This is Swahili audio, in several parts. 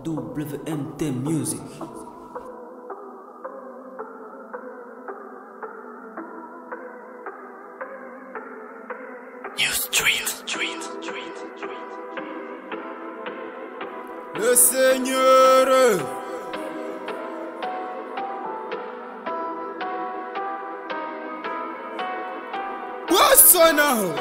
WMT Music. New Street. Le Seigneur Boissonnant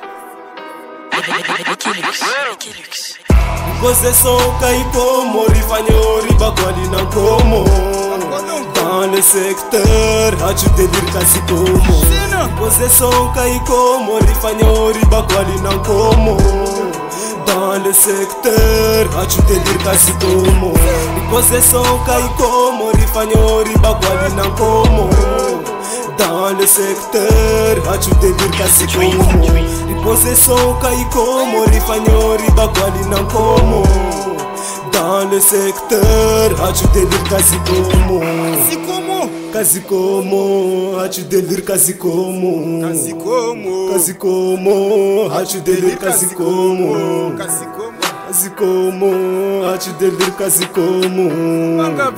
Possession Kaikomo, Rifanyori Bakwali Nankomo. Dans le secteur, as-tu délire Kasikomo? Possession Kaikomo, Rifanyori Bakwali Nankomo. Dans le secteur, as-tu délire Kasikomo? Possession Kaikomo, Rifanyori Bakwali Nankomo. Dans le secteur, as-tu délire Kasikomo? Possession Kaikomo, Rifanyori Bakwali Nankomo. Dans le secteur, as-tu délire Kasikomo? Kasikomo, as-tu délire Kasikomo? Kasikomo, as-tu délire Kasikomo? Kasikomo, as-tu délire Kasikomo?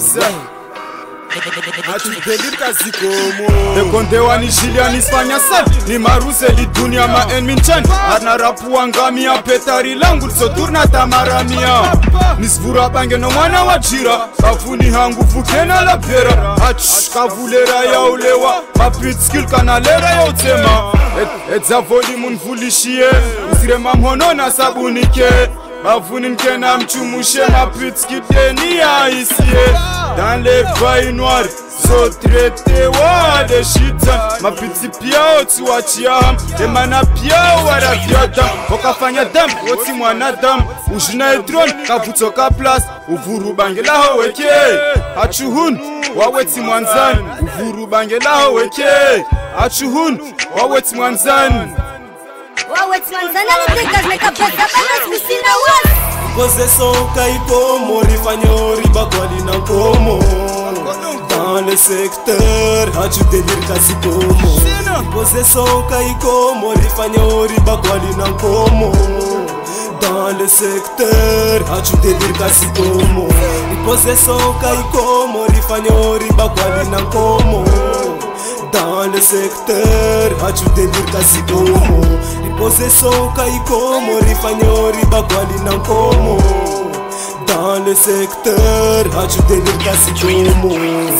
Atudeliri Kasikomo Ekondewa ni Jilian Ispanya san Ni maruse li dunia ma enminchan Arna rapu wangami ya petari langu Tsoturna tamaramia Nisvura bange no mwana wajira Kafuni hangu fukena la pera Kavulera ya ulewa Mapit skill kanalera ya utema Edza voli munfulishie Usire mamhono na sabunike Bavuni nkena mchumushe Mapit deni ya isie Dans les failles noires, so traité wa de shita. Ma petite piao tu wachia, de mana piao wa la viota. Okafanya dam, oti mwana dam. Ujina drone, kavutoka place. Uvuru bangela ho weke. Achuhun, waweti mwanzan. Uvuru bangela ho weke. Achuhun, waweti mwanzan. Waweti mwanzan anateka zmeka pesa bana smusina was. Possession Kaikomo, Rifanyori Bakwali Nankomo. Dans le secteur, as-tu délire Kasikomo? Possession Kaikomo, Rifanyori Bakwali Nankomo. Dans le secteur, as-tu délire Kasikomo? Possession Kaikomo, Rifanyori Bakwali Nankomo. Dans le secteur, as-tu délire Kasikomo? Possession Kaikomo, Rifanyori Bakwali Nankomo. Dans le secteur, as-tu délire Kasikomo?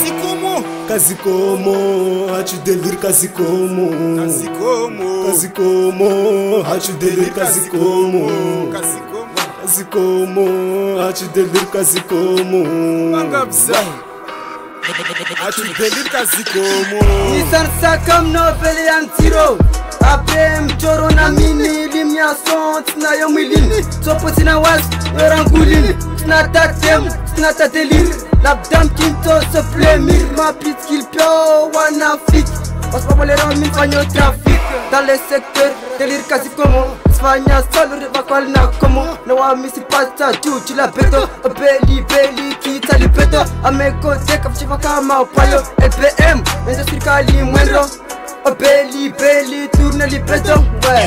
Kasikomo, as-tu délire Kasikomo? Kasikomo, as-tu délire Kasikomo? Kasikomo, as-tu délire Kasikomo? Atudeliri Kasikomo Nissan Sakam Nobel Yantiro Après mchoro na mini limya son tina yomilini Sopo tina was yorangulini Tina tatem, tina tatelir Labdam kinto se plemir Ma pitkil pio wan Afrique Os popolero min fanyo trafic Dans le secteur, délire Kasikomo Svanya solo Bakwali Nankomo Na wa misi pasta tu la beto Beli kita li beto Ameko teka fchifa kama palo LPM, enzo sirikali mwendo Beli tourne li beto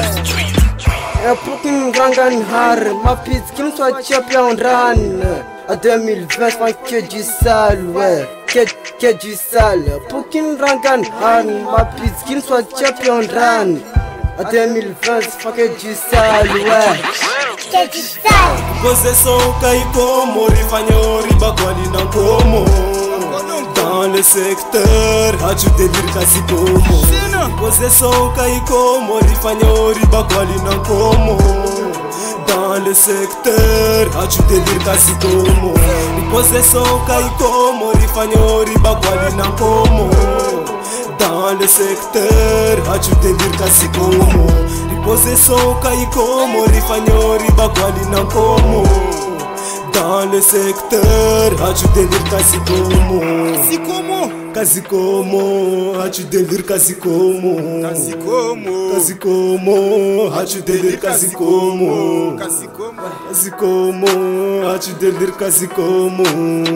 Pukin rangan har Ma pis kim soit champion ran A 2020 fan que du sale ouais Que du sale Pukin rangan har Ma pis kim soit champion ran A 2020 fan que du sale ouais Que du sale Possession Kaikomo, Rifanyori Bakwali Nankomo. Dans le secteur, as-tu délire Kasikomo? Possession Kaikomo, Rifanyori Bakwali Nankomo. Dans le secteur, as-tu délire Kasikomo? Possession Kaikomo, Rifanyori Bakwali Nankomo. Dans le secteur, as-tu délire Kasikomo? Possession Kaikomo, Rifanyori Bakwali Nankomo. Dans le secteur, as-tu délire Kasikomo? Kasikomo, as-tu délire Kasikomo? Kasikomo, as-tu délire Kasikomo? Kasikomo, as-tu délire Kasikomo?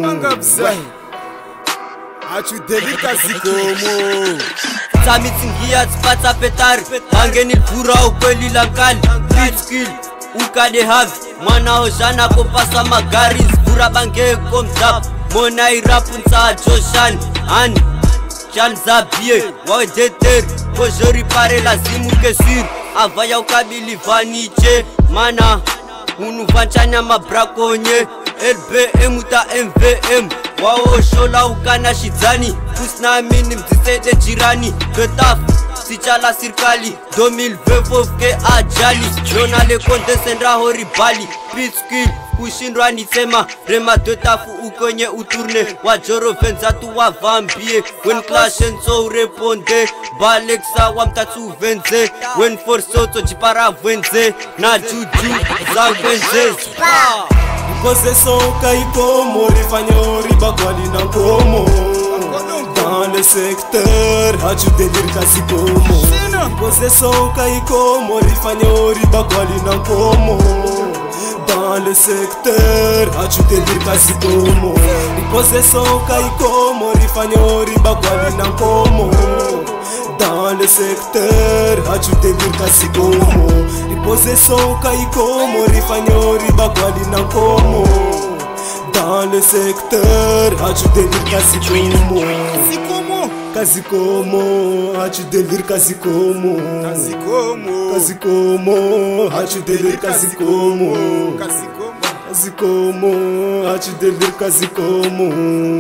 Atudeliri Kasikomo Tamitsingia tsipata petari Angeni pura ukweli lankali Beat skill ukade havi Mwana ojana kopasa magari Fura bange comme d'hab Mona ira punza Joshan An Chan Zabie Wawe deter Kojori pare lazimu kesir Avaya ukabili vaniche Mana Unu vanchanya mabrakonye LBM uta MVM Wao shola ukana shizani Kusnamini mzisede jirani Ketaf Sichala sirkali 2020 ke ajali Lona le konde sendra horibali Pitskill kushindwa nisema Rema dotafu ukonye uturne Wajoro venza tu wa vambie When clash and so reponde Baleksa wa mtatu venze When for soto jipara venze Na juju za venze Kose soka ikomo rifanyo ribakwali na komo Dans le secteur hachu delir kasi komo Kose soka ikomo rifanyo ribakwali na komo Dans le secteur hachu delir kasi komo Kose soka ikomo rifanyo ribakwali na komo Dans le secteur hachu delir kasi komo Ripose soka ikomo rifanyo ribakwali na komo Dans le secteur hachu delir kasi komo Kasi komo hachu delir kasi komo Kasi komo hachu delir kasi komo Kasi komo hachu delir kasi komo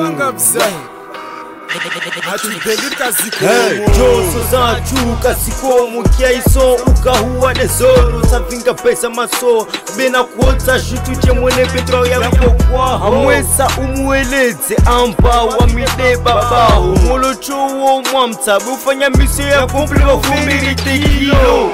Hey, Joso zanchu kasikomo Kia iso ukahuwa nezoro Savinga pesa maso Bena kuota shutu chemwene petro ya mkokwa Hamwesa umueleze amba wa mide baba Molocho wo mwamtabu Ufanya mise ya komple wafu merite kilo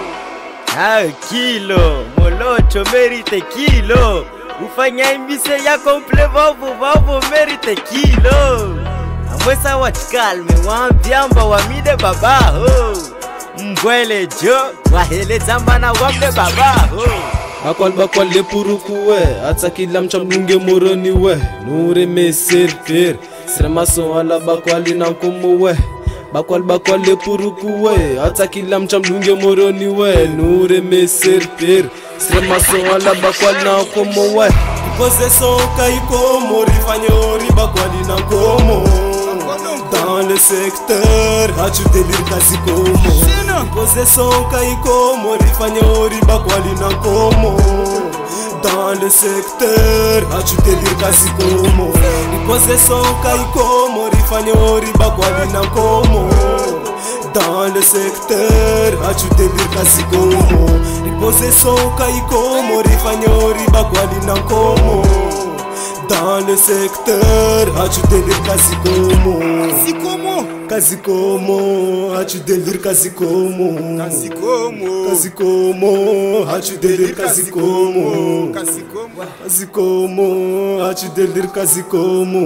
kilo Molocho merite kilo Ufanya mise ya komple wafu merite kilo Mwesa wachikalme wambiamba wamide babaho Mbwele jo wahele zambana wamde babaho Bakwal le purukuwe Atakila mchamdunge moroni we Nure me serper Sremaso ala bakwali na komo we Bakwal le purukuwe Atakila mchamdunge moroni we Nure me serper Sremaso ala bakwali na komo we Kose soka ikomo rifanyo ribakwali na komo Dans le secteur hachu delir kasi komo Kose soka ikomo rifanyo ribakwali na komo Dans le secteur hachu delir kasi komo Kose soka ikomo rifanyo ribakwali na komo Dans le secteur hachu delir kasi komo Kose soka ikomo rifanyo ribakwali na komo Dans le secteur hachu delir kasi komo Kasi komo hachu delir kasi komo Kasi komo hachu delir kasi komo Kasi komo hachu delir kasi komo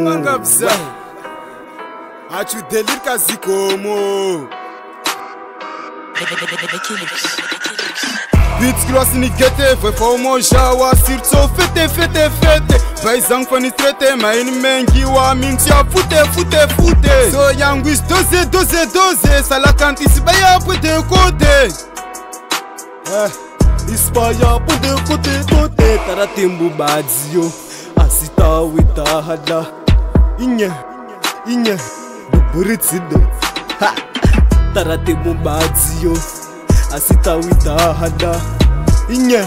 Hachu delir kasi komo Beats gloss ni gete Foi fomo jawa sirtso fete Baizang fani strete Ma ini mengi wa mintia fute So yangu is doze Sala kanti sibaya pute kote Ispaya pute kote Taratimbu badzio Asita wita hada Inye Buburitsido Taratimbu badzio Asita wita hada Inye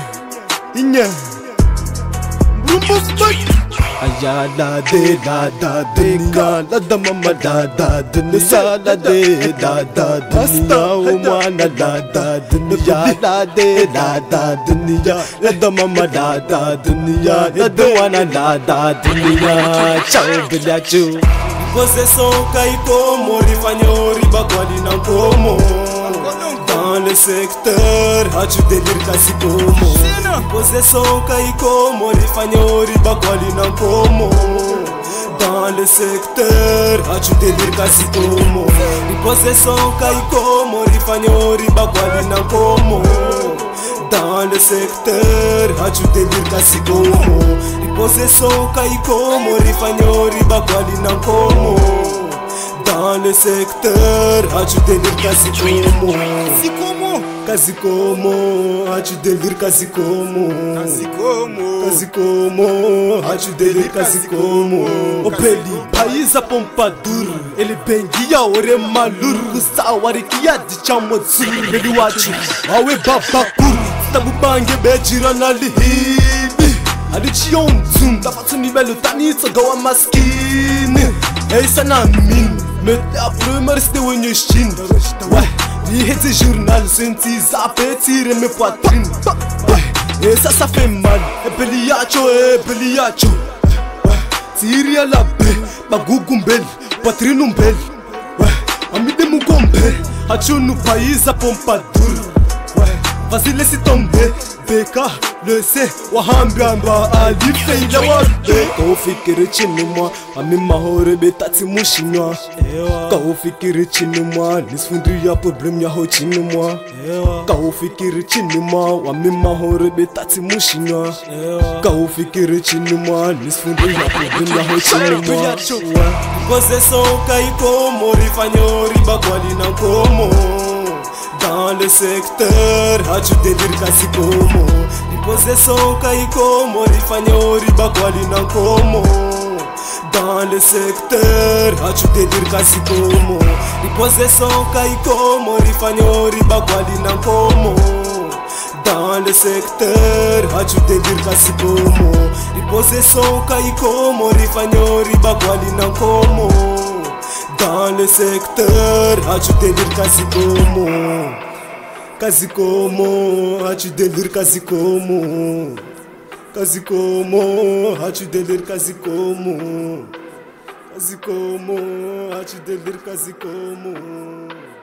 Ayala de da dunia La da mama da dunia La de da dunia Umana da dunia La de da dunia La da mama da dunia La da wana da dunia Ciao biliachu Kose soka ikomo rifanyo ribakwali na komo Dans le secteur hachu delir kasi komo Kose soka ikomo rifanyo ribakwali na komo Dans le secteur hachu delir kasi komo Kose soka ikomo rifanyo ribakwali na komo Dans le secteur hachu delir kasi komo Kose soka ikomo rifanyo ribakwali na komo Dans le secteur hachu delir kasi komo Quasi como, tu délire quasi como. Quasi como, tu délire quasi como. O peli, país a Pompadour. Ele benguia ore malur. Sawari kia di chamotsu. Ele wachu, awe babakur. Tabu bange bejira na lihibi. Ali chion zoom, tafatu ni melo tani gawa maskini. Ei sana min, mete a primeira ste wenye shin. Li hete journal, senti zape, tire me poitrine. Et ça fait mal, et peliacho. Tire à la paix, bagugumbel, poitrine umbel. Amide mugombe, hacho no país a Pompadour. Vas-y laisse tomber, Beka, le C, Wahambamba, Ali Feila Wabe. Kaofikiri chini mwa, amima hore betati mushinwa. Kaofikiri chini mwa, nisfundri ya problem ya ho chini mwa. Kaofikiri chini mwa, amima hore betati mushinwa. Kaofikiri chini mwa, nisfundri ya problem ya ho chini mwa. Possession kaiko mori fanyori bakwali na komo. Dans le secteur, tu délire quasi como. Possession kaiko rifanyori bakwali na komo. Dans le secteur, tu délire quasi como. Possession kaiko rifanyori bakwali na komo. Dans le secteur, tu délire quasi como. Possession kaiko rifanyori bakwali na komo. Dans le secteur, tu délire quasi como. Quasi como, tu délire quasi como. Quasi como, tu délire quasi como. Quasi como, tu délire quasi como.